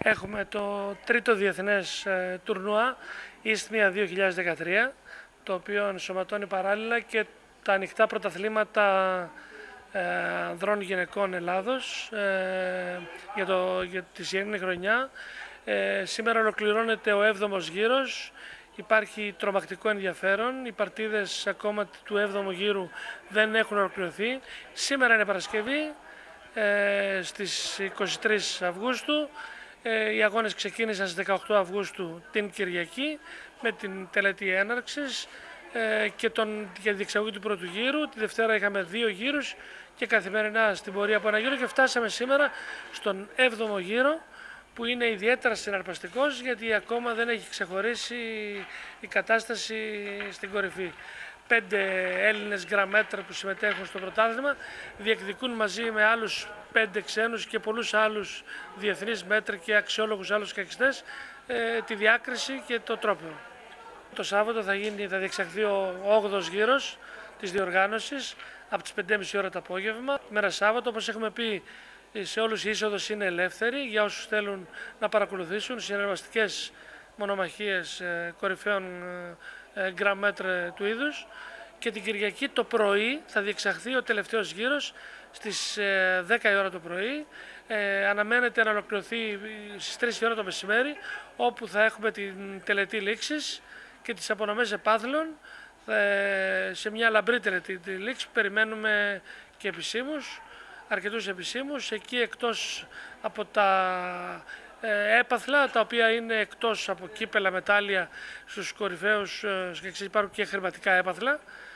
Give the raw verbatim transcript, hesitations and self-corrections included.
Έχουμε το τρίτο διεθνές ε, τουρνουά Isthmia δύο χιλιάδες δεκατρία, το οποίο ενσωματώνει παράλληλα και τα ανοιχτά πρωταθλήματα ε, ανδρών γυναικών Ελλάδος ε, για, το, για τη σημερινή χρονιά. Ε, σήμερα ολοκληρώνεται ο έβδομος γύρος. Υπάρχει τρομακτικό ενδιαφέρον. Οι παρτίδες ακόμα του έβδομου γύρου δεν έχουν ολοκληρωθεί. Σήμερα είναι Παρασκευή, ε, στις είκοσι τρεις Αυγούστου. Ε, οι αγώνες ξεκίνησαν στις δεκαοκτώ Αυγούστου την Κυριακή με την τελετή έναρξης ε, και τον, για τη διεξαγωγή του πρώτου γύρου. Τη Δευτέρα είχαμε δύο γύρους και καθημερινά στην πορεία από ένα γύρο και φτάσαμε σήμερα στον έβδομο γύρο, που είναι ιδιαίτερα συναρπαστικός γιατί ακόμα δεν έχει ξεχωρίσει η κατάσταση στην κορυφή. Πέντε Έλληνες γκραμμέτρα που συμμετέχουν στο πρωτάθλημα διεκδικούν μαζί με άλλους πέντε ξένους και πολλούς άλλους διεθνείς μέτρη και αξιόλογους άλλους καχιστές ε, τη διάκριση και το τρόπαιο. Το Σάββατο θα, γίνει, θα διεξαχθεί ο όγδοος γύρος της διοργάνωσης από τις πέντε και μισή ώρα το απόγευμα. Μέρα Σάββατο, όπως έχουμε πει, σε όλους η είσοδος είναι ελεύθερη για όσους θέλουν να παρακολουθήσουν συνεργαστικές μονομαχίες ε, κορυφαίων ε, γκραμμέτρ του είδους. Και την Κυριακή το πρωί θα διεξαχθεί ο τελευταίος γύρος στις ε, δέκα η ώρα το πρωί. Ε, αναμένεται να ολοκληρωθεί στις τρεις η ώρα το μεσημέρι, όπου θα έχουμε την τελετή λήξης και τις απονομές επάθλων ε, σε μια λαμπρή τελετή λήξη. Περιμένουμε και επισήμους, αρκετούς επισήμους, εκεί εκτός από τα ε, έπαθλα, τα οποία είναι εκτός από κύπελα, μετάλλια στους κορυφαίους, ε, υπάρχουν και χρηματικά έπαθλα.